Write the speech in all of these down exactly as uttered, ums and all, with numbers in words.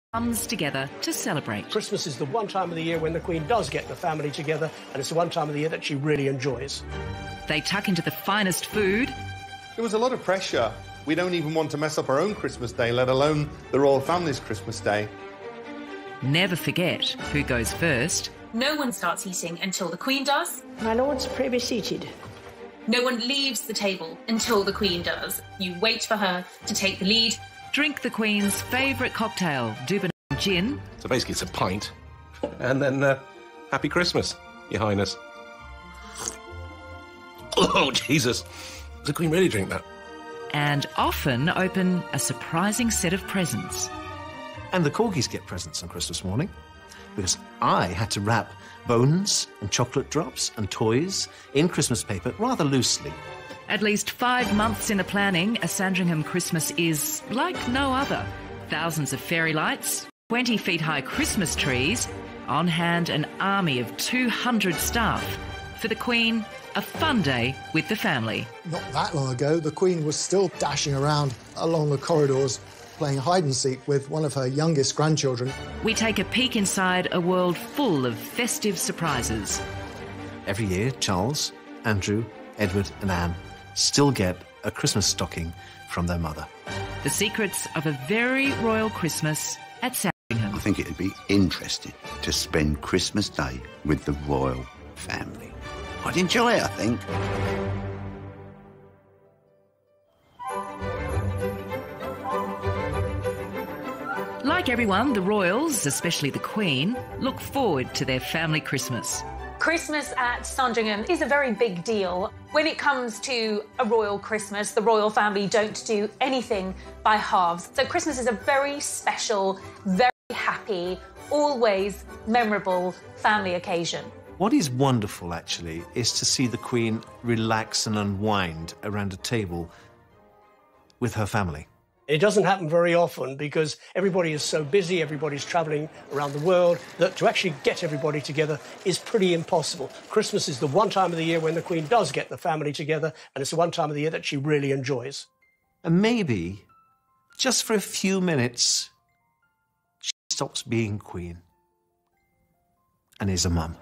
comes together to celebrate. Christmas is the one time of the year when the Queen does get the family together, and it's the one time of the year that she really enjoys. They tuck into the finest food. There was a lot of pressure. We don't even want to mess up our own Christmas day, let alone the royal family's Christmas day. Never forget who goes first. No one starts eating until the Queen does. My lords, pray be seated. No one leaves the table until the Queen does. You wait for her to take the lead. Drink the Queen's favourite cocktail, Dubonnet gin. So basically it's a pint. And then, uh, Happy Christmas, Your Highness. Oh, Jesus. Does the Queen really drink that? And often open a surprising set of presents. And the corgis get presents on Christmas morning, because I had to wrap bones and chocolate drops and toys in Christmas paper rather loosely. At least five months in the planning, a Sandringham Christmas is like no other. Thousands of fairy lights, twenty feet high Christmas trees, on hand an army of two hundred staff. For the Queen, a fun day with the family. Not that long ago, the Queen was still dashing around along the corridors playing hide-and-seek with one of her youngest grandchildren. We take a peek inside a world full of festive surprises. Every year, Charles, Andrew, Edward and Anne still get a Christmas stocking from their mother. The secrets of a very royal Christmas at Sandringham. I think it'd be interesting to spend Christmas Day with the royal family. I'd enjoy it, I think. Like everyone, the royals, especially the Queen, look forward to their family Christmas. Christmas at Sandringham is a very big deal. When it comes to a royal Christmas, the royal family don't do anything by halves. So Christmas is a very special, very happy, always memorable family occasion. What is wonderful, actually, is to see the Queen relax and unwind around a table with her family. It doesn't happen very often because everybody is so busy, everybody's travelling around the world, that to actually get everybody together is pretty impossible. Christmas is the one time of the year when the Queen does get the family together, and it's the one time of the year that she really enjoys. And maybe, just for a few minutes, she stops being Queen and is a mum.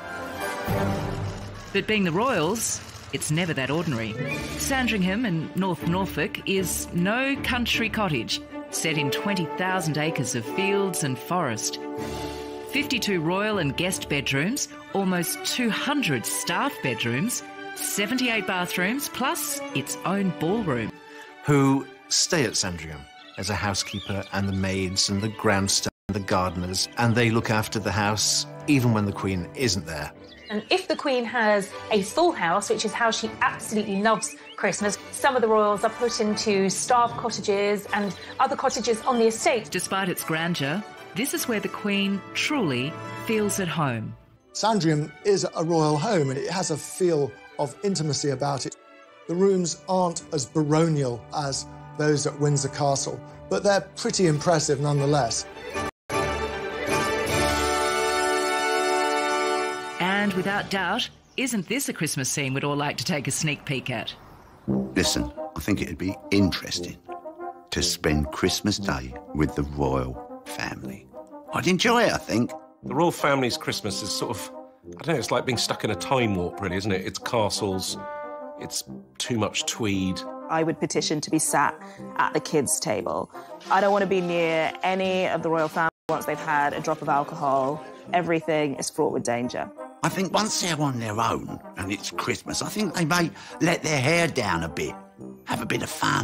But being the royals, it's never that ordinary. Sandringham in North Norfolk is no country cottage set in twenty thousand acres of fields and forest. fifty-two royal and guest bedrooms, almost two hundred staff bedrooms, seventy-eight bathrooms, plus its own ballroom. Who stay at Sandringham as a housekeeper and the maids and the grandstand and the gardeners, and they look after the house even when the Queen isn't there. And if the Queen has a full house, which is how she absolutely loves Christmas, some of the royals are put into staff cottages and other cottages on the estate. Despite its grandeur, this is where the Queen truly feels at home. Sandringham is a royal home and it has a feel of intimacy about it. The rooms aren't as baronial as those at Windsor Castle, but they're pretty impressive nonetheless. And without doubt, isn't this a Christmas scene we'd all like to take a sneak peek at? Listen, I think it'd be interesting to spend Christmas Day with the royal family. I'd enjoy it, I think. The royal family's Christmas is sort of, I don't know, it's like being stuck in a time warp, really, isn't it? It's castles, it's too much tweed. I would petition to be sat at the kids' table. I don't want to be near any of the royal family once they've had a drop of alcohol. Everything is fraught with danger. I think once they're on their own and it's Christmas, I think they may let their hair down a bit, have a bit of fun.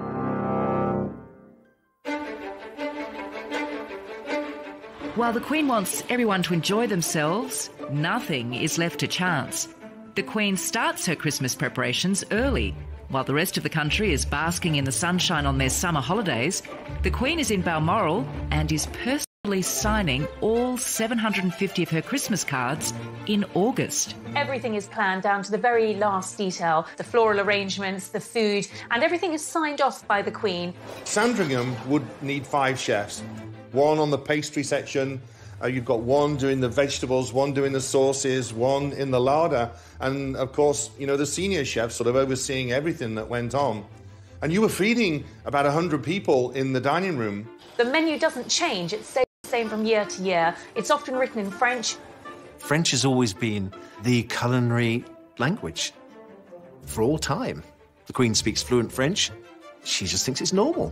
While the Queen wants everyone to enjoy themselves, nothing is left to chance. The Queen starts her Christmas preparations early. While the rest of the country is basking in the sunshine on their summer holidays, the Queen is in Balmoral and is personally signing all seven hundred fifty of her Christmas cards in August. Everything is planned down to the very last detail. The floral arrangements, the food, and everything is signed off by the Queen. Sandringham would need five chefs. One on the pastry section, uh, you've got one doing the vegetables, one doing the sauces, one in the larder, and of course, you know, the senior chef sort of overseeing everything that went on. And you were feeding about one hundred people in the dining room. The menu doesn't change, it stays the same from year to year. It's often written in French. French has always been the culinary language for all time. The Queen speaks fluent French. She just thinks it's normal.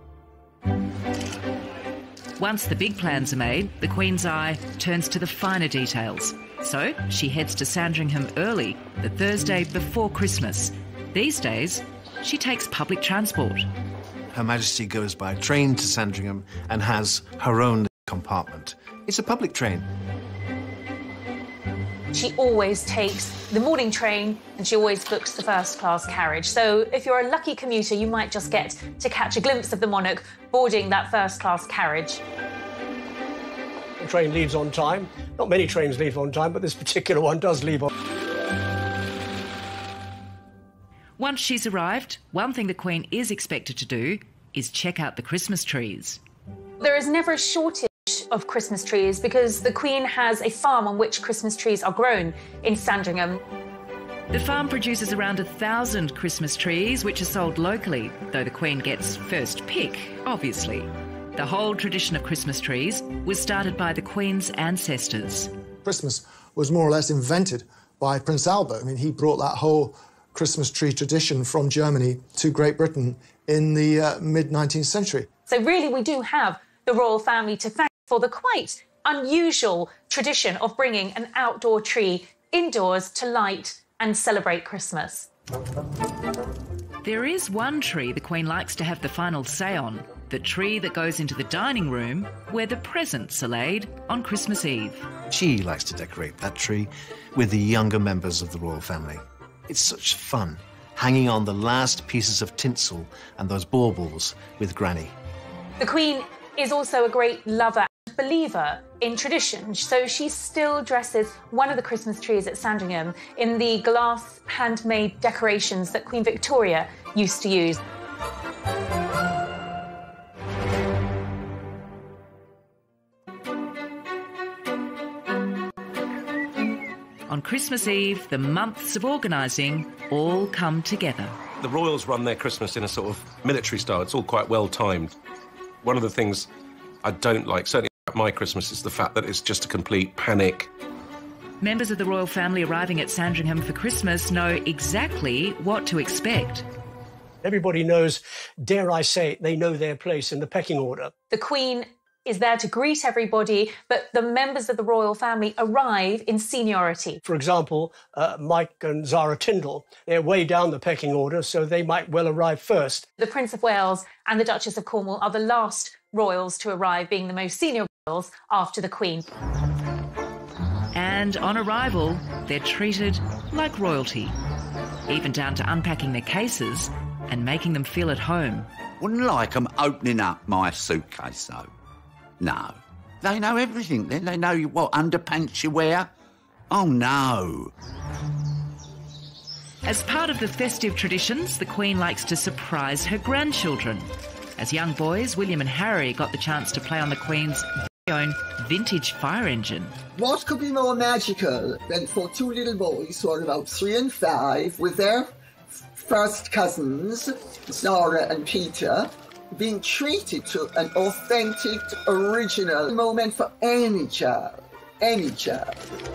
Once the big plans are made, the Queen's eye turns to the finer details. So she heads to Sandringham early, the Thursday before Christmas. These days, she takes public transport. Her Majesty goes by train to Sandringham and has her own compartment. It's a public train. She always takes the morning train and she always books the first-class carriage. So if you're a lucky commuter, you might just get to catch a glimpse of the monarch boarding that first-class carriage. The train leaves on time. Not many trains leave on time, but this particular one does leave on. Once she's arrived, one thing the Queen is expected to do is check out the Christmas trees. There is never a shortage of Christmas trees because the Queen has a farm on which Christmas trees are grown in Sandringham. The farm produces around a thousand Christmas trees, which are sold locally, though the Queen gets first pick, obviously. The whole tradition of Christmas trees was started by the Queen's ancestors. Christmas was more or less invented by Prince Albert. I mean, he brought that whole Christmas tree tradition from Germany to Great Britain in the uh, mid-nineteenth century. So really we do have the royal family to thank for the quite unusual tradition of bringing an outdoor tree indoors to light and celebrate Christmas. There is one tree the Queen likes to have the final say on, the tree that goes into the dining room where the presents are laid on Christmas Eve. She likes to decorate that tree with the younger members of the royal family. It's such fun, hanging on the last pieces of tinsel and those baubles with Granny. The Queen is also a great lover and believer in tradition, so she still dresses one of the Christmas trees at Sandringham in the glass handmade decorations that Queen Victoria used to use. On Christmas Eve, the months of organising all come together. The royals run their Christmas in a sort of military style. It's all quite well timed. One of the things I don't like, certainly about my Christmas, is the fact that it's just a complete panic. Members of the royal family arriving at Sandringham for Christmas know exactly what to expect. Everybody knows, dare I say it, they know their place in the pecking order. The Queen is there to greet everybody, but the members of the royal family arrive in seniority. For example, uh, Mike and Zara Tindall, they're way down the pecking order, so they might well arrive first. The Prince of Wales and the Duchess of Cornwall are the last royals to arrive, being the most senior royals after the Queen. And on arrival, they're treated like royalty, even down to unpacking their cases and making them feel at home. Wouldn't like them opening up my suitcase, though. No. They know everything, then. They know what underpants you wear. Oh, no. As part of the festive traditions, the Queen likes to surprise her grandchildren. As young boys, William and Harry got the chance to play on the Queen's very own vintage fire engine. What could be more magical than for two little boys who are about three and five with their first cousins, Zara and Peter, being treated to an authentic, original moment for any child, any child.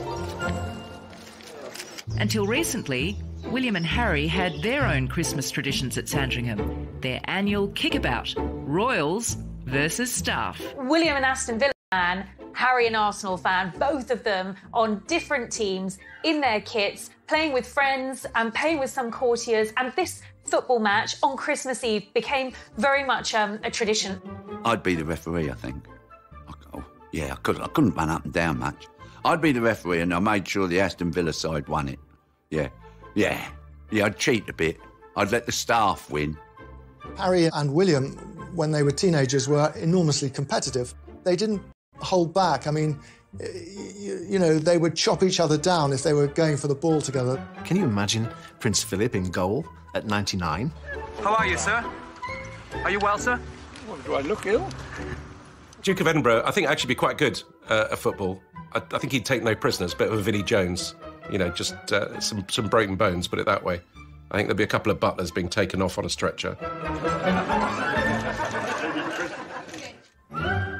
Until recently, William and Harry had their own Christmas traditions at Sandringham, their annual kickabout, royals versus staff. William an Aston Villa fan, Harry an Arsenal fan, both of them on different teams in their kits, playing with friends and playing with some courtiers, and this football match on Christmas Eve became very much um, a tradition. I'd be the referee, I think. Oh, yeah, I couldn't, I couldn't run up and down much. I'd be the referee and I made sure the Aston Villa side won it. Yeah, yeah, yeah, I'd cheat a bit. I'd let the staff win. Harry and William, when they were teenagers, were enormously competitive. They didn't hold back. I mean, you, you know, they would chop each other down if they were going for the ball together. Can you imagine Prince Philip in goal at ninety-nine? How are you, sir? Are you well, sir? Well, do I look ill? Duke of Edinburgh, I think, actually be quite good uh, at football. I, I think he'd take no prisoners, bit of a Vinnie Jones. You know, just uh, some, some broken bones, put it that way. I think there'll be a couple of butlers being taken off on a stretcher.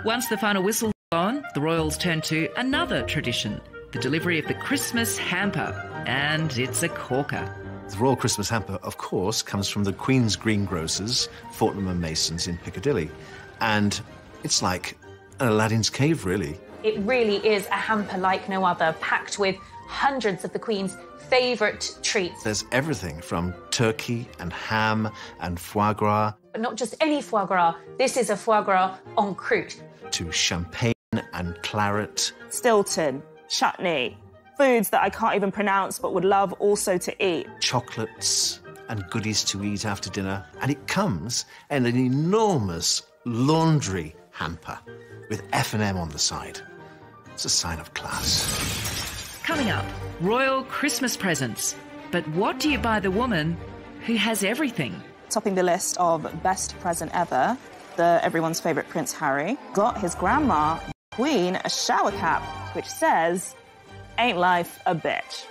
Once the final whistle is blown, the royals turn to another tradition, the delivery of the Christmas hamper. And it's a corker. The Royal Christmas Hamper, of course, comes from the Queen's Greengrocers, Fortnum and Masons in Piccadilly. And it's like an Aladdin's cave, really. It really is a hamper like no other, packed with hundreds of the Queen's favourite treats. There's everything from turkey and ham and foie gras. But not just any foie gras. This is a foie gras en croûte. To champagne and claret. Stilton, chutney, foods that I can't even pronounce but would love also to eat. Chocolates and goodies to eat after dinner. And it comes in an enormous laundry hamper with F and M on the side. It's a sign of class. Coming up, royal Christmas presents. But what do you buy the woman who has everything? Topping the list of best present ever, the everyone's favourite Prince Harry got his grandma, the Queen, a shower cap, which says, "Ain't life a bitch?"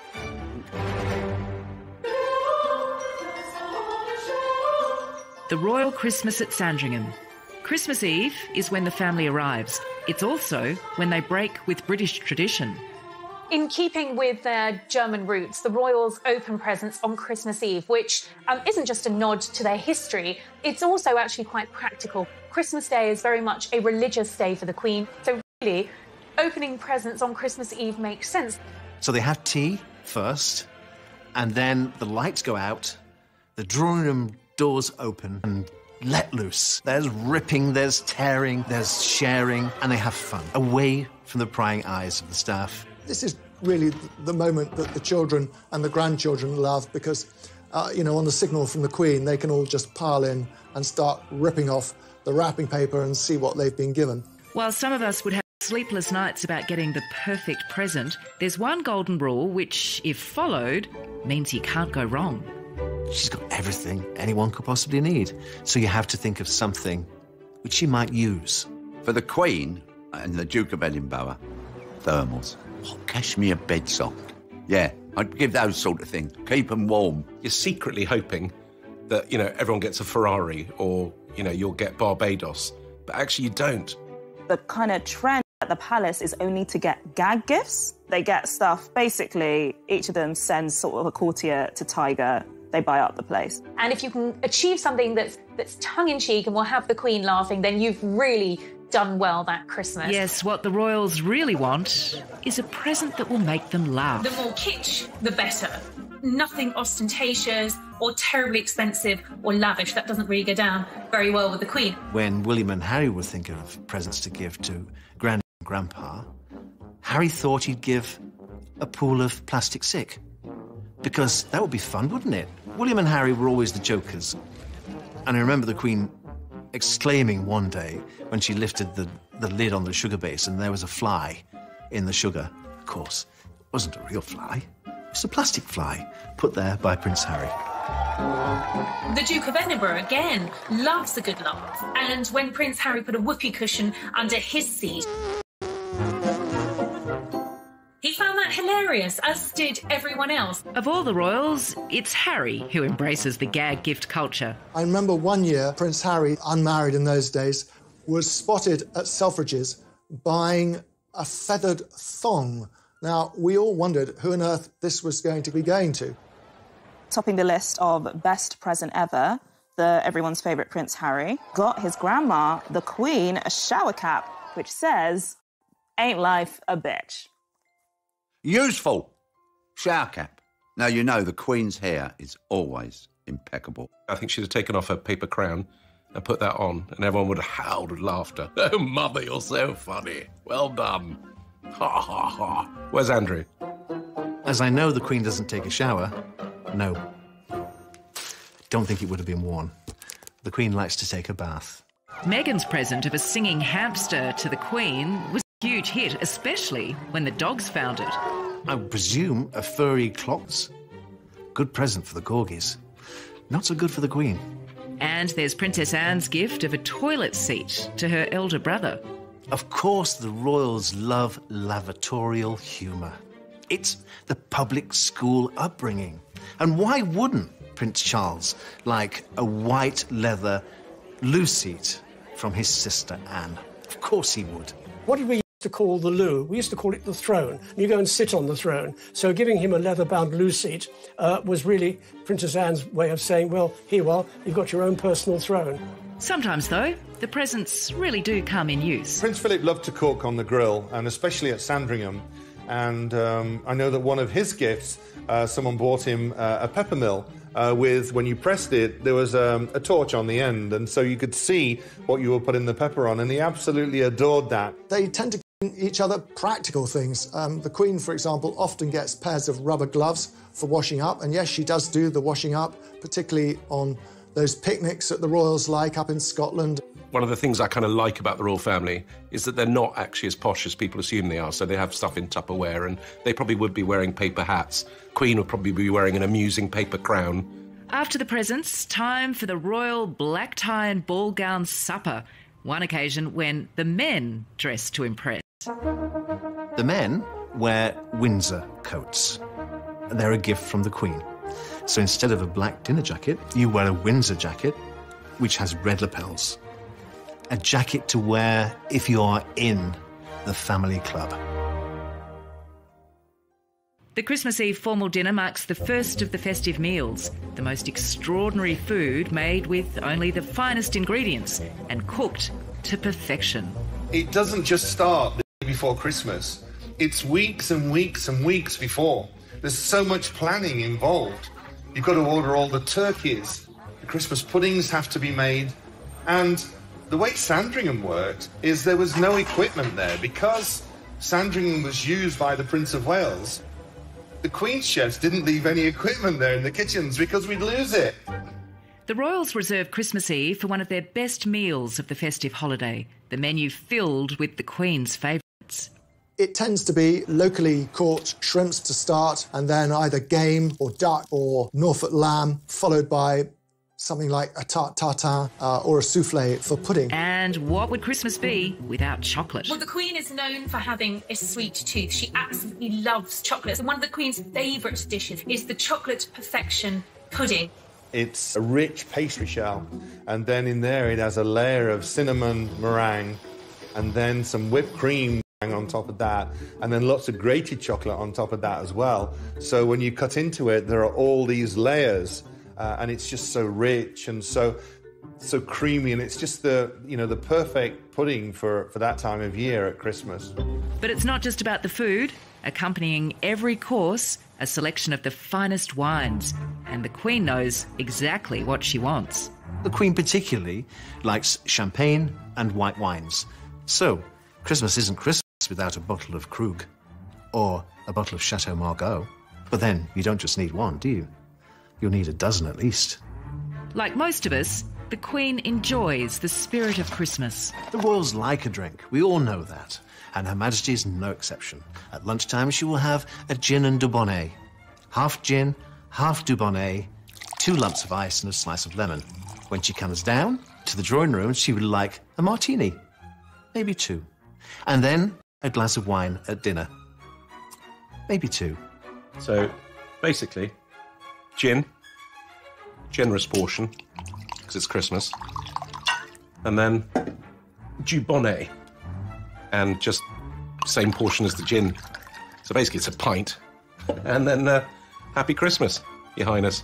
The Royal Christmas at Sandringham. Christmas Eve is when the family arrives. It's also when they break with British tradition. In keeping with their German roots, the royals open presents on Christmas Eve, which um, isn't just a nod to their history, it's also actually quite practical. Christmas Day is very much a religious day for the Queen, so really, opening presents on Christmas Eve makes sense. So they have tea first, and then the lights go out, the drawing room doors open, and let loose. There's ripping, there's tearing, there's sharing, and they have fun, away from the prying eyes of the staff. This is really the moment that the children and the grandchildren love because, uh, you know, on the signal from the Queen, they can all just pile in and start ripping off the wrapping paper and see what they've been given. While some of us would have sleepless nights about getting the perfect present, there's one golden rule which, if followed, means you can't go wrong. She's got everything anyone could possibly need, so you have to think of something which she might use. For the Queen and the Duke of Edinburgh, thermals. Oh, cashmere bed sock. Yeah, I'd give those sort of things. Keep them warm. You're secretly hoping that, you know, everyone gets a Ferrari or, you know, you'll get Barbados. But actually you don't. The kind of trend at the palace is only to get gag gifts. They get stuff, basically, each of them sends sort of a courtier to Tiger. They buy up the place. And if you can achieve something that's that's tongue-in-cheek and will have the Queen laughing, then you've really done well that Christmas. Yes, what the royals really want is a present that will make them laugh. The more kitsch, the better. Nothing ostentatious or terribly expensive or lavish. That doesn't really go down very well with the Queen. When William and Harry were thinking of presents to give to Grand and Grandpa, Harry thought he'd give a pool of plastic sick. Because that would be fun, wouldn't it? William and Harry were always the jokers. And I remember the Queen exclaiming one day when she lifted the, the lid on the sugar basin, there was a fly in the sugar. Of course, it wasn't a real fly. It was a plastic fly put there by Prince Harry. The Duke of Edinburgh, again, loves a good laugh. And when Prince Harry put a whoopee cushion under his seat, he found that hilarious, as did everyone else. Of all the royals, it's Harry who embraces the gag gift culture. I remember one year, Prince Harry, unmarried in those days, was spotted at Selfridges buying a feathered thong. Now, we all wondered who on earth this was going to be going to. Topping the list of best present ever, the everyone's favourite Prince Harry got his grandma, the Queen, a shower cap, which says, "Ain't life a bitch?" Useful. Shower cap. Now, you know, the Queen's hair is always impeccable. I think she'd have taken off her paper crown and put that on, and everyone would have howled with laughter. Oh, Mother, you're so funny. Well done. Ha, ha, ha. Where's Andrew? As I know the Queen doesn't take a shower, no. Don't think it would have been worn. The Queen likes to take a bath. Meghan's present of a singing hamster to the Queen was a huge hit, especially when the dogs found it. I presume a furry clogs. Good present for the corgis. Not so good for the Queen. And there's Princess Anne's gift of a toilet seat to her elder brother. Of course, the royals love lavatorial humour. It's the public school upbringing. And why wouldn't Prince Charles like a white leather loo seat from his sister Anne? Of course he would. What did we used to call the loo? We used to call it the throne. You go and sit on the throne. So giving him a leather-bound loo seat uh, was really Princess Anne's way of saying, well, here you are, you've got your own personal throne. Sometimes, though, the presents really do come in use. Prince Philip loved to cook on the grill, and especially at Sandringham. And um, I know that one of his gifts, uh, someone bought him uh, a pepper mill uh, with, when you pressed it, there was um, a torch on the end, and so you could see what you were putting the pepper on, and he absolutely adored that. They tend to give each other practical things. Um, the Queen, for example, often gets pairs of rubber gloves for washing up, and yes, she does do the washing up, particularly on those picnics that the royals like up in Scotland. One of the things I kind of like about the royal family is that they're not actually as posh as people assume they are. So they have stuff in Tupperware, and they probably would be wearing paper hats. Queen would probably be wearing an amusing paper crown. After the presents, time for the royal black tie and ball gown supper. One occasion when the men dress to impress. The men wear Windsor coats. They're a gift from the Queen. So instead of a black dinner jacket, you wear a Windsor jacket, which has red lapels. A jacket to wear if you are in the family club. The Christmas Eve formal dinner marks the first of the festive meals, the most extraordinary food made with only the finest ingredients and cooked to perfection. It doesn't just start the day before Christmas. It's weeks and weeks and weeks before. There's so much planning involved. You've got to order all the turkeys. The Christmas puddings have to be made. And the way Sandringham worked is there was no equipment there. Because Sandringham was used by the Prince of Wales, the Queen's chefs didn't leave any equipment there in the kitchens because we'd lose it. The royals reserved Christmas Eve for one of their best meals of the festive holiday, the menu filled with the Queen's favourites. It tends to be locally caught shrimps to start, and then either game or duck or Norfolk lamb, followed by something like a tarte tatin uh, or a souffle for pudding. And what would Christmas be without chocolate? Well, the Queen is known for having a sweet tooth. She absolutely loves chocolate. And one of the Queen's favourite dishes is the chocolate perfection pudding. It's a rich pastry shell, and then in there it has a layer of cinnamon meringue, and then some whipped cream on top of that, and then lots of grated chocolate on top of that as well. So when you cut into it, there are all these layers, uh, and it's just so rich and so so creamy, and it's just the you know the perfect pudding for for that time of year at Christmas. But it's not just about the food. Accompanying every course, a selection of the finest wines, and the Queen knows exactly what she wants. The Queen particularly likes champagne and white wines. So Christmas isn't Christmas without a bottle of Krug or a bottle of Chateau Margaux. But then you don't just need one, do you? You'll need a dozen at least. Like most of us, the Queen enjoys the spirit of Christmas. The royals like a drink, we all know that. And Her Majesty is no exception. At lunchtime, she will have a gin and Dubonnet. Half gin, half Dubonnet, two lumps of ice and a slice of lemon. When she comes down to the drawing room, she would like a martini, maybe two. And then a glass of wine at dinner, maybe two. So, basically, gin, generous portion, because it's Christmas, and then Dubonnet. And just same portion as the gin. So basically it's a pint. And then uh, Happy Christmas, Your Highness.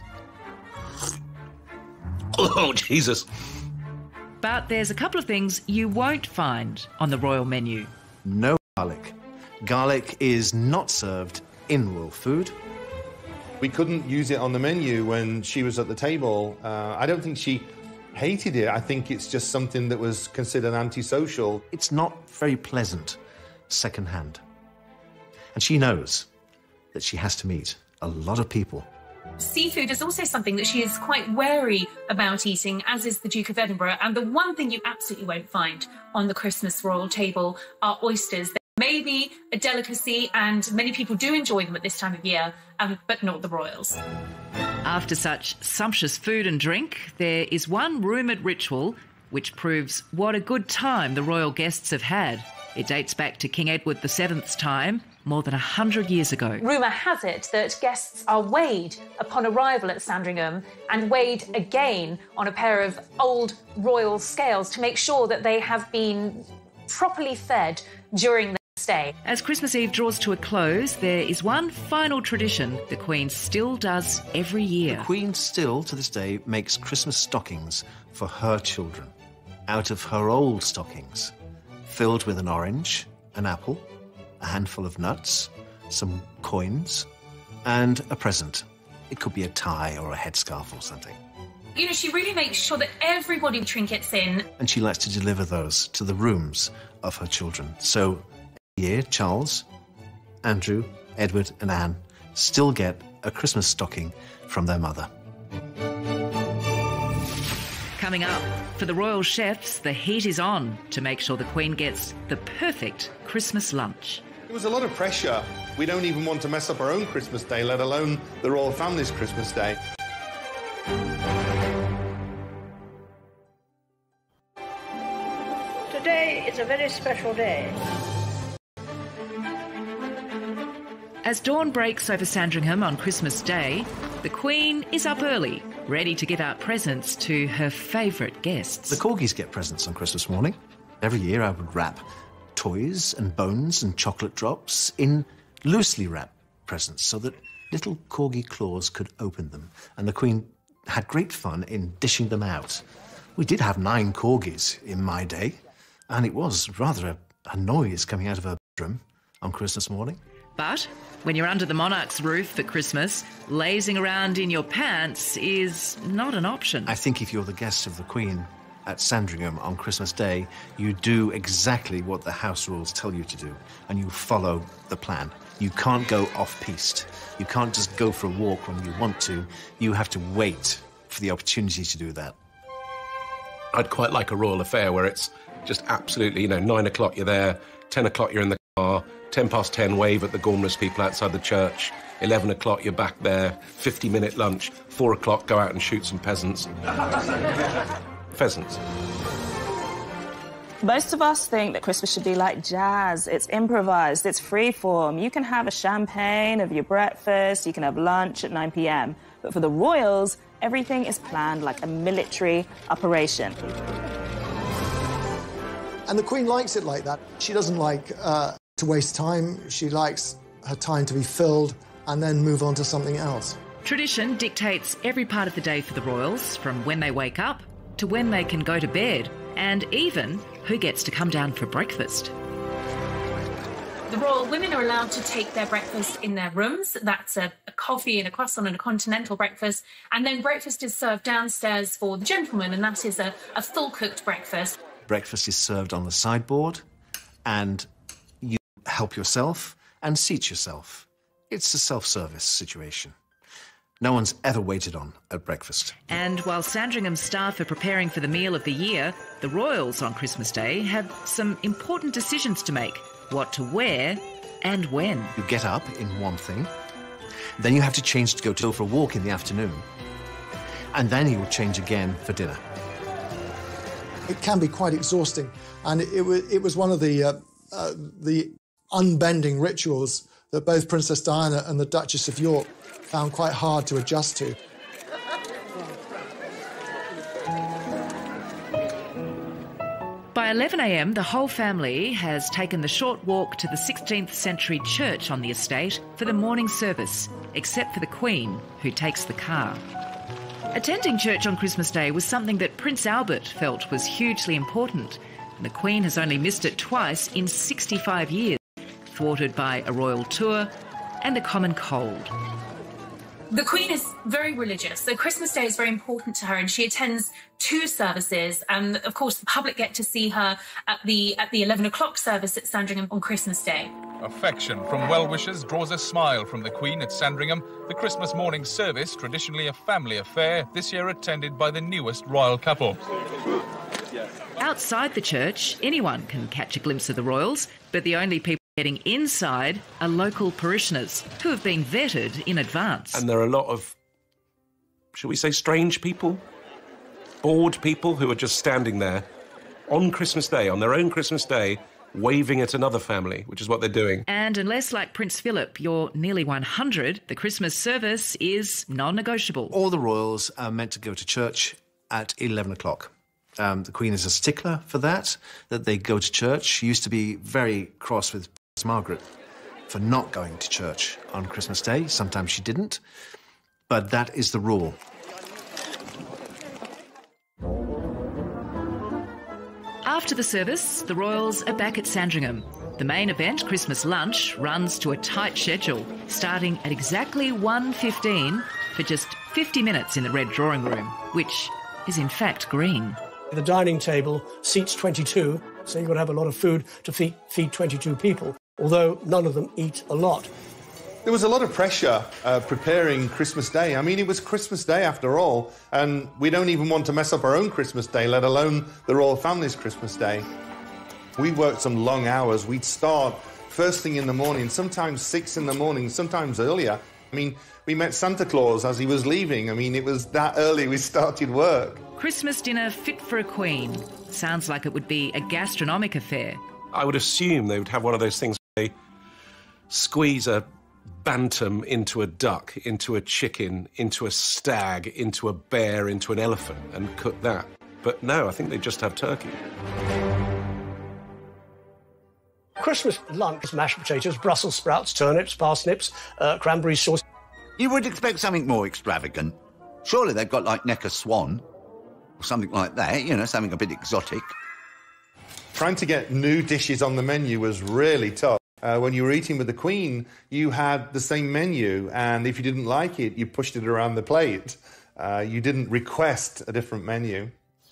Oh, Jesus. But there's a couple of things you won't find on the royal menu. No garlic. Garlic is not served in royal food. We couldn't use it on the menu when she was at the table. Uh, I don't think she hated it. I think it's just something that was considered antisocial. It's not very pleasant secondhand. And she knows that she has to meet a lot of people. Seafood is also something that she is quite wary about eating, as is the Duke of Edinburgh. And the one thing you absolutely won't find on the Christmas royal table are oysters. They may be a delicacy, and many people do enjoy them at this time of year, um, but not the royals. After such sumptuous food and drink, there is one rumoured ritual which proves what a good time the royal guests have had. It dates back to King Edward the seventh's time, more than a hundred years ago. Rumour has it that guests are weighed upon arrival at Sandringham and weighed again on a pair of old royal scales to make sure that they have been properly fed during their stay. As Christmas Eve draws to a close, there is one final tradition the Queen still does every year. The Queen still, to this day, makes Christmas stockings for her children out of her old stockings, filled with an orange, an apple, a handful of nuts, some coins, and a present. It could be a tie or a headscarf or something. You know, she really makes sure that everybody trinkets in. And she likes to deliver those to the rooms of her children. So every year, Charles, Andrew, Edward and Anne still get a Christmas stocking from their mother. Coming up, for the royal chefs, the heat is on to make sure the Queen gets the perfect Christmas lunch. There was a lot of pressure. We don't even want to mess up our own Christmas day, let alone the royal family's Christmas day. Today is a very special day. As dawn breaks over Sandringham on Christmas Day, the Queen is up early, ready to give out presents to her favourite guests. The corgis get presents on Christmas morning. Every year I would wrap toys and bones and chocolate drops in loosely wrapped presents so that little corgi claws could open them. And the Queen had great fun in dishing them out. We did have nine corgis in my day, and it was rather a, a noise coming out of her bedroom on Christmas morning. But when you're under the monarch's roof for Christmas, lazing around in your pants is not an option. I think if you're the guest of the Queen at Sandringham on Christmas Day, you do exactly what the house rules tell you to do, and you follow the plan. You can't go off-piste. You can't just go for a walk when you want to. You have to wait for the opportunity to do that. I'd quite like a royal affair where it's just absolutely, you know, nine o'clock you're there, ten o'clock you're in the car, ten past ten wave at the Gormless people outside the church, eleven o'clock you're back there, fifty-minute lunch, four o'clock go out and shoot some peasants. Pheasants. Most of us think that Christmas should be like jazz. It's improvised, it's freeform. You can have a champagne of your breakfast, you can have lunch at nine p m. But for the royals, everything is planned like a military operation. And the Queen likes it like that. She doesn't like uh, to waste time. She likes her time to be filled and then move on to something else. Tradition dictates every part of the day for the royals, from when they wake up to when they can go to bed, and even who gets to come down for breakfast. The royal women are allowed to take their breakfast in their rooms. That's a, a coffee and a croissant and a continental breakfast. And then breakfast is served downstairs for the gentlemen, and that is a, a full-cooked breakfast. Breakfast is served on the sideboard, and you help yourself and seat yourself. It's a self-service situation. No one's ever waited on at breakfast. And while Sandringham's staff are preparing for the meal of the year, the royals on Christmas Day have some important decisions to make. What to wear and when. You get up in one thing, then you have to change to go to go for a walk in the afternoon, and then you will change again for dinner. It can be quite exhausting, and it, it, was, it was one of the, uh, uh, the unbending rituals that both Princess Diana and the Duchess of York found quite hard to adjust to. By eleven a m, the whole family has taken the short walk to the sixteenth century church on the estate for the morning service, except for the Queen, who takes the car. Attending church on Christmas Day was something that Prince Albert felt was hugely important, and the Queen has only missed it twice in sixty-five years, thwarted by a royal tour and a common cold. The Queen is very religious, so Christmas Day is very important to her, and she attends two services. And of course, the public get to see her at the at the eleven o'clock service at Sandringham on Christmas Day. Affection from well-wishers draws a smile from the Queen at Sandringham. The Christmas morning service, traditionally a family affair, this year attended by the newest royal couple. Outside the church, anyone can catch a glimpse of the royals, but the only people getting inside are local parishioners who have been vetted in advance. And there are a lot of, shall we say, strange people? Bored people who are just standing there on Christmas Day, on their own Christmas Day, waving at another family, which is what they're doing. And unless, like Prince Philip, you're nearly one hundred, the Christmas service is non-negotiable. All the royals are meant to go to church at eleven o'clock. Um, the Queen is a stickler for that, that they go to church. She used to be very cross with Princess Margaret for not going to church on Christmas Day. Sometimes she didn't, but that is the rule. After the service, the royals are back at Sandringham. The main event, Christmas lunch, runs to a tight schedule, starting at exactly one fifteen for just fifty minutes in the red drawing room, which is in fact green. The dining table seats twenty-two, so you've got to have a lot of food to feed, feed twenty-two people, although none of them eat a lot. There was a lot of pressure uh, preparing Christmas Day. I mean, it was Christmas Day after all, and we don't even want to mess up our own Christmas Day, let alone the royal family's Christmas Day. We worked some long hours. We'd start first thing in the morning, sometimes six in the morning, sometimes earlier. I mean, we met Santa Claus as he was leaving. I mean, it was that early we started work. Christmas dinner fit for a queen. Sounds like it would be a gastronomic affair. I would assume they would have one of those things where they squeeze a bantam into a duck, into a chicken, into a stag, into a bear, into an elephant, and cook that. But no, I think they just have turkey. Christmas lunch is mashed potatoes, Brussels sprouts, turnips, parsnips, uh, cranberry sauce. You would expect something more extravagant. Surely they've got, like, neck of swan or something like that, you know, something a bit exotic. Trying to get new dishes on the menu was really tough. Uh, when you were eating with the Queen, you had the same menu, and if you didn't like it, you pushed it around the plate. Uh, you didn't request a different menu.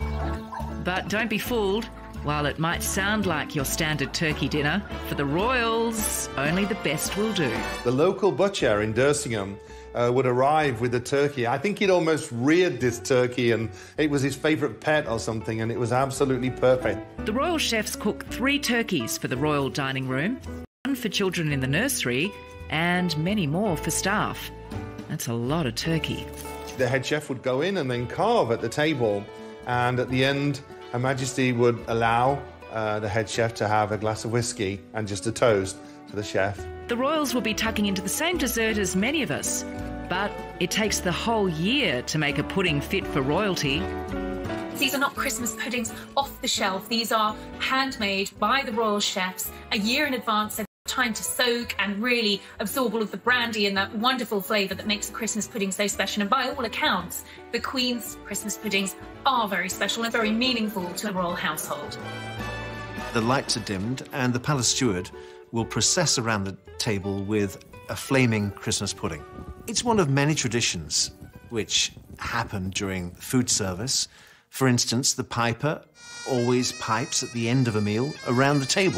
But don't be fooled. While it might sound like your standard turkey dinner, for the royals, only the best will do. The local butcher in Dersingham uh, would arrive with the turkey. I think he'd almost reared this turkey, and it was his favourite pet or something, and it was absolutely perfect. The royal chefs cook three turkeys for the royal dining room, one for children in the nursery, and many more for staff. That's a lot of turkey. The head chef would go in and then carve at the table, and at the end, Her Majesty would allow uh, the head chef to have a glass of whiskey and just a toast to the chef. The royals will be tucking into the same dessert as many of us, but it takes the whole year to make a pudding fit for royalty. These are not Christmas puddings off the shelf. These are handmade by the royal chefs a year in advance. They've got time to soak and really absorb all of the brandy and that wonderful flavour that makes the Christmas pudding so special. And by all accounts, the Queen's Christmas puddings are very special and very meaningful to the royal household. The lights are dimmed, and the palace steward will process around the table with a flaming Christmas pudding. It's one of many traditions which happen during food service. For instance, the piper always pipes at the end of a meal around the table.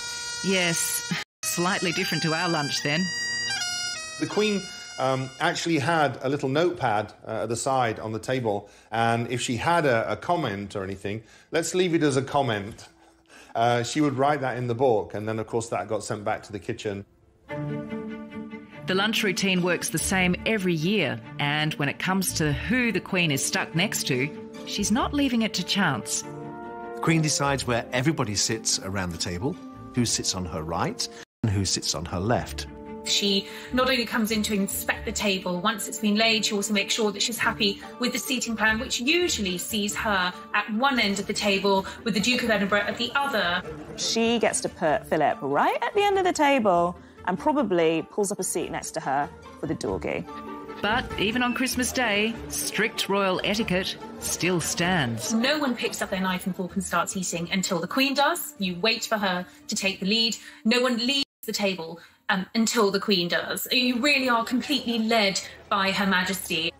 Yes, slightly different to our lunch then. The Queen um, actually had a little notepad uh, at the side on the table, and if she had a, a comment or anything, let's leave it as a comment. Uh, she would write that in the book, and then, of course, that got sent back to the kitchen. The lunch routine works the same every year, and when it comes to who the Queen is stuck next to, she's not leaving it to chance. The Queen decides where everybody sits around the table, who sits on her right and who sits on her left. She not only comes in to inspect the table, once it's been laid, she also makes sure that she's happy with the seating plan, which usually sees her at one end of the table with the Duke of Edinburgh at the other. She gets to put Philip right at the end of the table and probably pulls up a seat next to her for the doggy. But even on Christmas Day, strict royal etiquette still stands. No one picks up their knife and fork and starts eating until the Queen does. You wait for her to take the lead. No one leaves the table um, until the Queen does. You really are completely led by Her Majesty.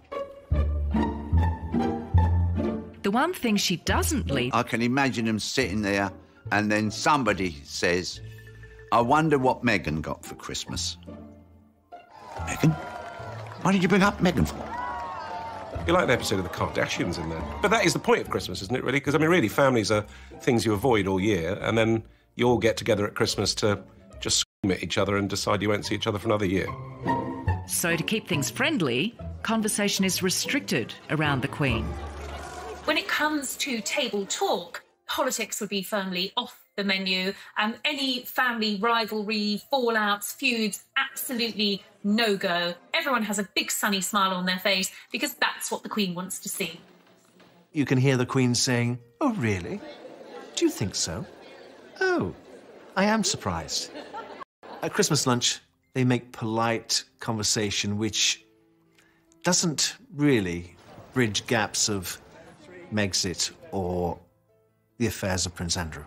The one thing she doesn't lead... I can imagine them sitting there and then somebody says, I wonder what Meghan got for Christmas. Meghan? Why did you bring up Meghan for? You're like an episode of the Kardashians in there. But that is the point of Christmas, isn't it, really? Because, I mean, really, families are things you avoid all year, and then you all get together at Christmas to just scream at each other and decide you won't see each other for another year. So to keep things friendly, conversation is restricted around the Queen. When it comes to table talk, politics would be firmly off the menu, and any family rivalry, fallouts, feuds, absolutely no-go. Everyone has a big sunny smile on their face because that's what the Queen wants to see. you can hear the Queen saying, "Oh, really? Do you think so? Oh, I am surprised." At Christmas lunch, they make polite conversation which doesn't really bridge gaps of Megxit or the affairs of Prince Andrew.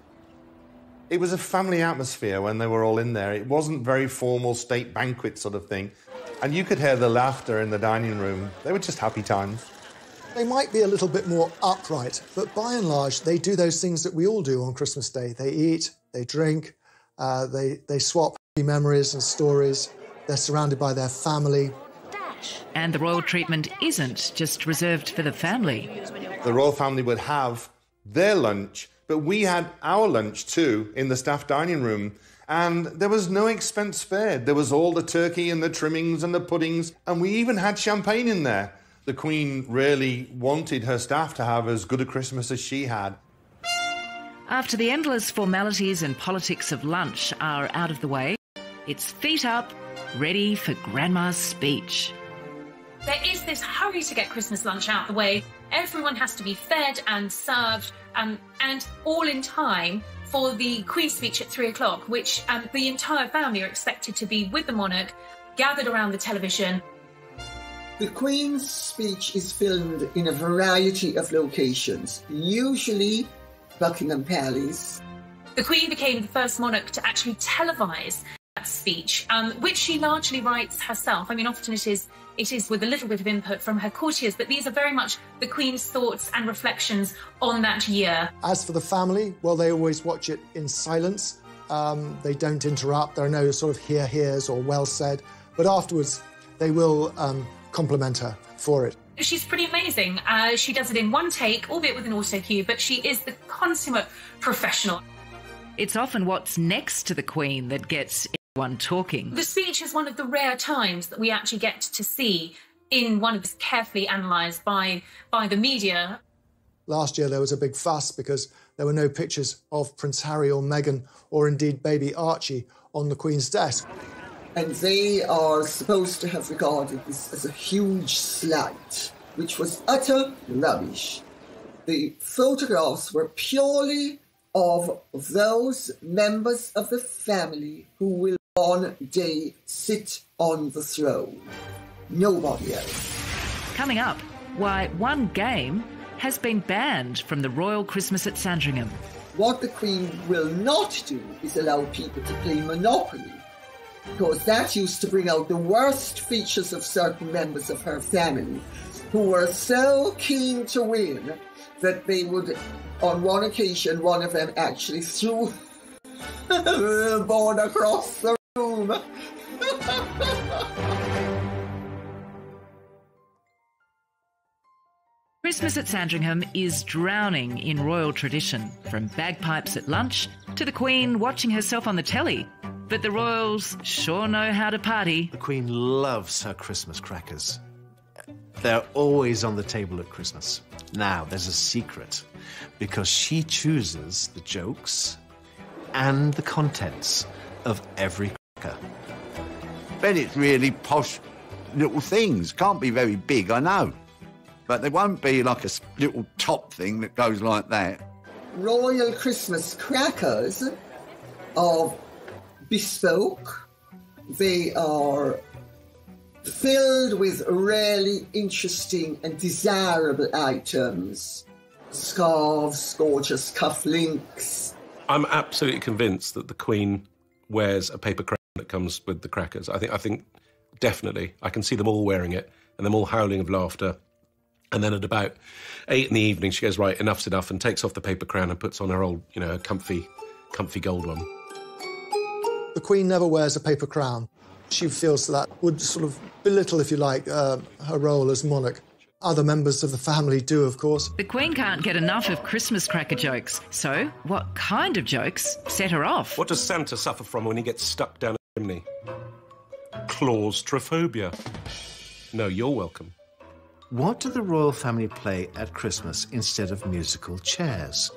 It was a family atmosphere when they were all in there. It wasn't very formal state banquet sort of thing. And you could hear the laughter in the dining room. They were just happy times. They might be a little bit more upright, but by and large, they do those things that we all do on Christmas Day. They eat, they drink, uh, they, they swap happy memories and stories. They're surrounded by their family. And the royal treatment isn't just reserved for the family. The royal family would have their lunch, but we had our lunch too in the staff dining room. And there was no expense spared. There was all the turkey and the trimmings and the puddings, and we even had champagne in there. The Queen really wanted her staff to have as good a Christmas as she had. After the endless formalities and politics of lunch are out of the way, it's feet up, ready for Grandma's speech. There is this hurry to get Christmas lunch out the way. Everyone has to be fed and served, um, and all in time for the Queen's speech at three o'clock, which um, the entire family are expected to be with the monarch, gathered around the television. The Queen's speech is filmed in a variety of locations, usually Buckingham Palace. The Queen became the first monarch to actually televise that speech, um, which she largely writes herself. I mean, often it is it is with a little bit of input from her courtiers, but these are very much the Queen's thoughts and reflections on that year. As for the family, well, they always watch it in silence. Um, they don't interrupt. There are no sort of hear-hears or well said. But afterwards, they will um, compliment her for it. She's pretty amazing. Uh, she does it in one take, albeit with an auto cue, but she is the consummate professional. It's often what's next to the Queen that gets everyone talking. The speech is one of the rare times that we actually get to see in one of this carefully analysed by, by the media. Last year there was a big fuss because there were no pictures of Prince Harry or Meghan or indeed baby Archie on the Queen's desk. And they are supposed to have regarded this as a huge slight, which was utter rubbish. The photographs were purely of those members of the family who will one day sit on the throne. Nobody else. Coming up, why one game has been banned from the Royal Christmas at Sandringham. What the Queen will not do is allow people to play Monopoly, because that used to bring out the worst features of certain members of her family who were so keen to win that they would, on one occasion, one of them actually threw the board across the room. Christmas at Sandringham is drowning in royal tradition, from bagpipes at lunch to the Queen watching herself on the telly. But the royals sure know how to party. The Queen loves her Christmas crackers. They're always on the table at Christmas. Now, there's a secret, because she chooses the jokes and the contents of every cracker. Bet it's really posh little things. Can't be very big, I know. But there won't be like a little top thing that goes like that. Royal Christmas crackers are bespoke. They are filled with really interesting and desirable items. Scarves, gorgeous cufflinks. I'm absolutely convinced that the Queen wears a paper crown that comes with the crackers. I think, I think definitely. I can see them all wearing it and them all howling of laughter. And then at about eight in the evening, she goes, right, enough's enough, and takes off the paper crown and puts on her old, you know, comfy, comfy gold one. The Queen never wears a paper crown. She feels that would sort of belittle, if you like, uh, her role as monarch. Other members of the family do, of course. The Queen can't get enough of Christmas cracker jokes. So what kind of jokes set her off? What does Santa suffer from when he gets stuck down a chimney? Claustrophobia. No, you're welcome. What do the royal family play at Christmas instead of musical chairs?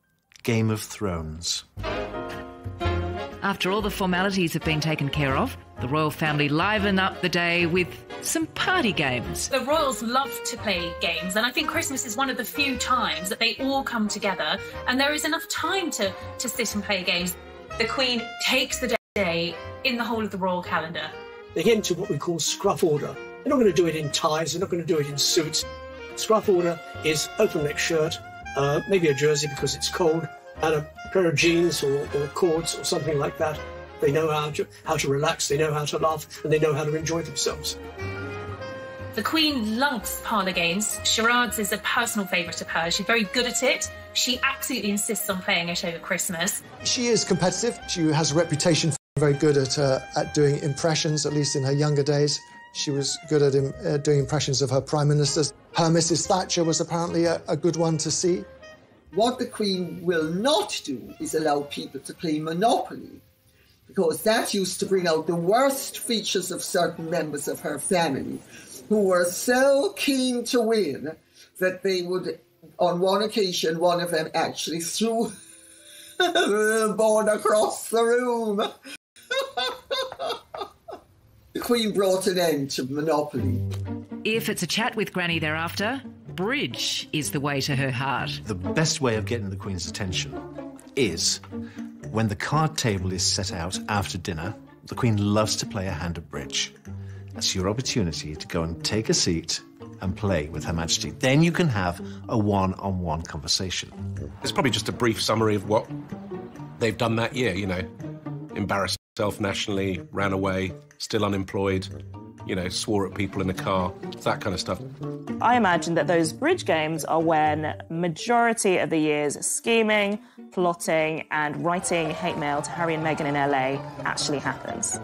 Game of Thrones. After all the formalities have been taken care of, The royal family liven up the day with some party games. The royals love to play games, and I think Christmas is one of the few times that they all come together and there is enough time to, to sit and play games. The Queen takes the day in the whole of the royal calendar. They get into what we call scruff order. They're not going to do it in ties, they're not going to do it in suits. Scruff order is open neck shirt, uh, maybe a jersey because it's cold, and a pair of jeans or, or cords or something like that. They know how to, how to relax, they know how to laugh, and they know how to enjoy themselves. The Queen loves parlour games. Charades is a personal favourite of hers. She's very good at it. She absolutely insists on playing it over Christmas. She is competitive. She has a reputation for being very good at, uh, at doing impressions, at least in her younger days. She was good at im- uh, doing impressions of her prime ministers. Her Missus Thatcher was apparently a, a good one to see. What the Queen will not do is allow people to play Monopoly, because that used to bring out the worst features of certain members of her family, who were so keen to win that they would, on one occasion, one of them actually threw the board across the room. The Queen brought an end to Monopoly. If it's a chat with Granny thereafter, bridge is the way to her heart. The best way of getting the Queen's attention is when the card table is set out after dinner. The Queen loves to play a hand of bridge. That's your opportunity to go and take a seat and play with Her Majesty. Then you can have a one-on-one conversation. It's probably just a brief summary of what they've done that year, you know. Embarrassed himself nationally, ran away, still unemployed, you know, swore at people in the car, that kind of stuff. I imagine that those bridge games are when majority of the year's scheming, plotting and writing hate mail to Harry and Meghan in L A actually happens.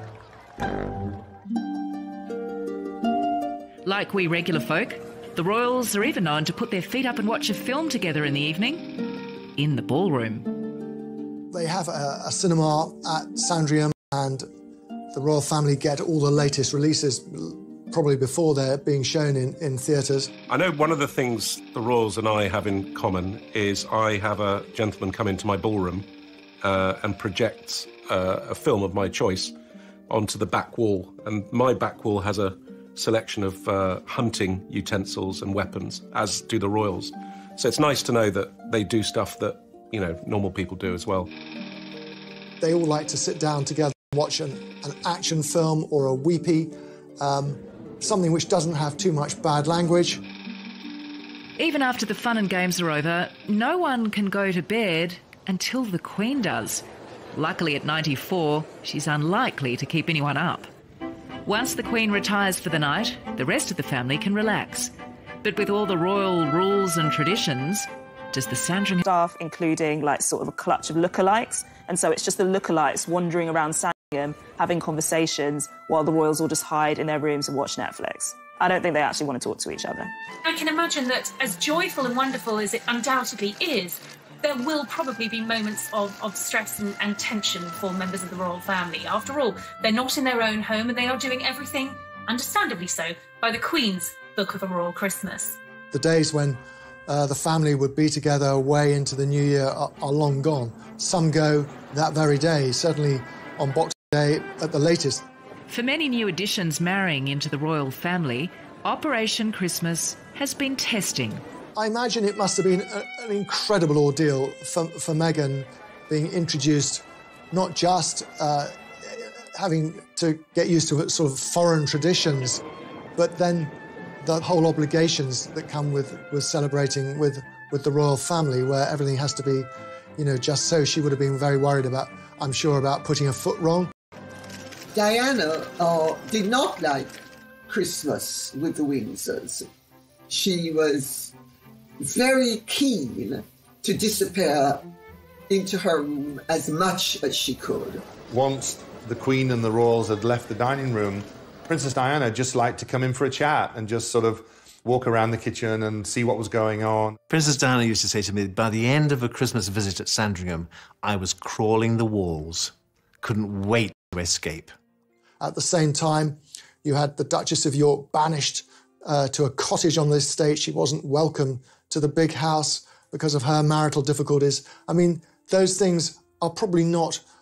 Like we regular folk, the royals are even known to put their feet up and watch a film together in the evening, in the ballroom. They have a, a cinema at Sandringham, and the royal family get all the latest releases, probably before they're being shown in, in theatres. I know one of the things the royals and I have in common is I have a gentleman come into my ballroom uh, and project uh, a film of my choice onto the back wall, and my back wall has a selection of uh, hunting utensils and weapons, as do the royals. So it's nice to know that they do stuff that, you know, normal people do as well. They all like to sit down together and watch an, an action film or a weepy, um, something which doesn't have too much bad language. Even after the fun and games are over, no one can go to bed until the Queen does. Luckily, at ninety-four, she's unlikely to keep anyone up. Once the Queen retires for the night, the rest of the family can relax. But with all the royal rules and traditions, does the Sandringham staff, including like sort of a clutch of lookalikes, and so it's just the lookalikes wandering around Sandringham having conversations while the royals all just hide in their rooms and watch Netflix. I don't think they actually want to talk to each other. I can imagine that as joyful and wonderful as it undoubtedly is, there will probably be moments of, of stress and, and tension for members of the royal family. After all, they're not in their own home and they are doing everything, understandably so, by the Queen's book of a royal Christmas. The days when uh, the family would be together away into the new year are, are long gone. Some go that very day, certainly on Boxing Day at the latest. For many new additions marrying into the royal family, Operation Christmas has been testing. I imagine it must have been a, an incredible ordeal for, for Meghan being introduced, not just uh, having to get used to sort of foreign traditions, but then the whole obligations that come with, with celebrating with, with the royal family, where everything has to be, you know, just so. She would have been very worried about, I'm sure, about putting a foot wrong. Diana uh, did not like Christmas with the Windsors. She was very keen to disappear into her room as much as she could. Once the Queen and the royals had left the dining room, Princess Diana just liked to come in for a chat and just sort of walk around the kitchen and see what was going on. Princess Diana used to say to me, by the end of a Christmas visit at Sandringham, I was crawling the walls, couldn't wait to escape. At the same time, you had the Duchess of York banished uh, to a cottage on the estate. She wasn't welcome to the big house because of her marital difficulties. I mean, those things are probably not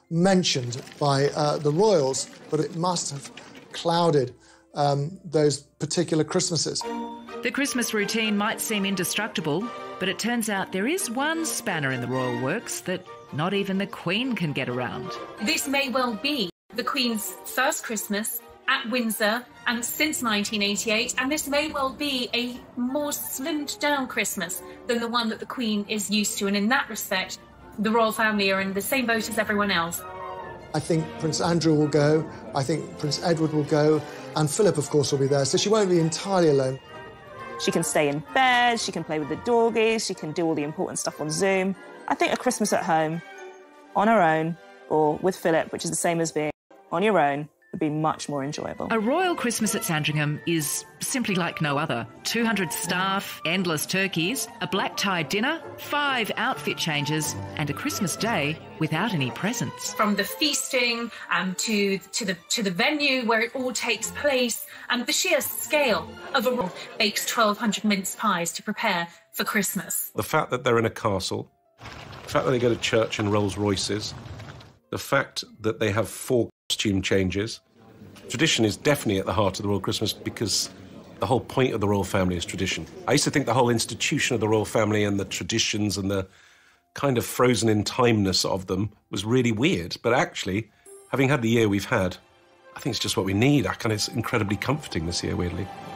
mentioned by uh, the royals, but it must have clouded um, those particular Christmases. The Christmas routine might seem indestructible, but it turns out there is one spanner in the royal works that not even the Queen can get around. This may well be the Queen's first Christmas at Windsor, and since nineteen eighty-eight, and this may well be a more slimmed down Christmas than the one that the Queen is used to, and in that respect, the royal family are in the same boat as everyone else. I think Prince Andrew will go, I think Prince Edward will go, and Philip, of course, will be there, so she won't be entirely alone. She can stay in bed, she can play with the doggies, she can do all the important stuff on Zoom. I think a Christmas at home, on her own, or with Philip, which is the same as being on your own, would be much more enjoyable. A royal Christmas at Sandringham is simply like no other. two hundred staff, endless turkeys, a black-tie dinner, five outfit changes, and a Christmas day without any presents. From the feasting um, to, to, the, to the venue where it all takes place, and the sheer scale of a royal bakes twelve hundred mince pies to prepare for Christmas. The fact that they're in a castle, the fact that they go to church in Rolls Royces, the fact that they have four costume changes. Tradition is definitely at the heart of the royal Christmas because the whole point of the royal family is tradition. I used to think the whole institution of the royal family and the traditions and the kind of frozen in timeness of them was really weird. But actually, having had the year we've had, I think it's just what we need. I kind of, it's incredibly comforting this year, weirdly.